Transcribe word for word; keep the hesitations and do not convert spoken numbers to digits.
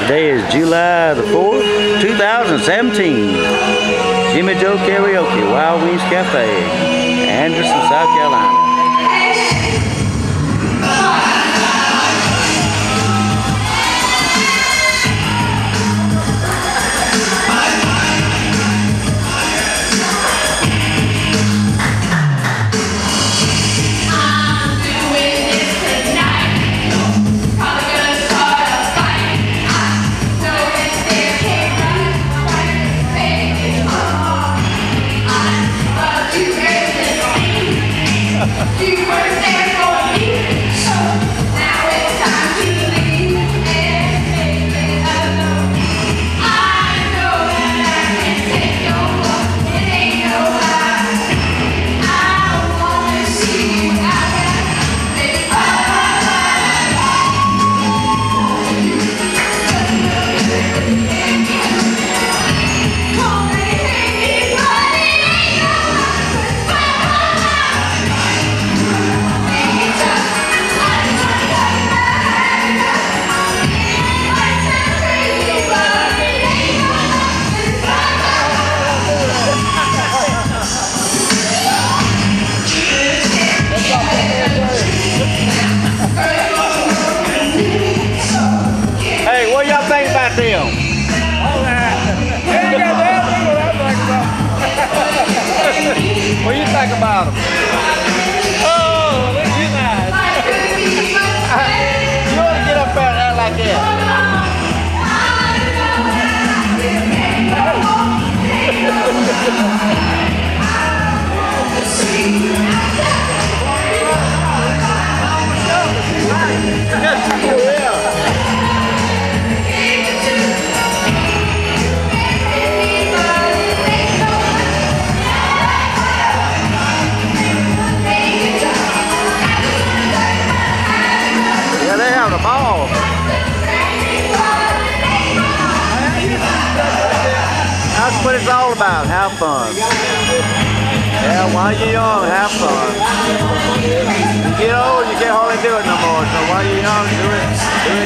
Today is July the fourth, two thousand seventeen. Jimmy Joe Karaoke, Wild Wings Cafe, Anderson, South Carolina. You were there for me, so now it's time to leave and make it alone. I know that I can take your love, it ain't no lie. I wanna see you out there, baby, bye, bye, bye. You just know you can't get away. Call me, hate me, but it ain't no lie. Bye, bye, bye. Hey, what y'all think about them? What do you think about them? Oh, look at you guys. You want to get up there and act like that? Yes, you will. Yeah, they have the ball. That's what it's all about. Have fun. Yeah, while you're young, have fun. You get old, you can't hardly do it no more. So while you're young, do it. Do it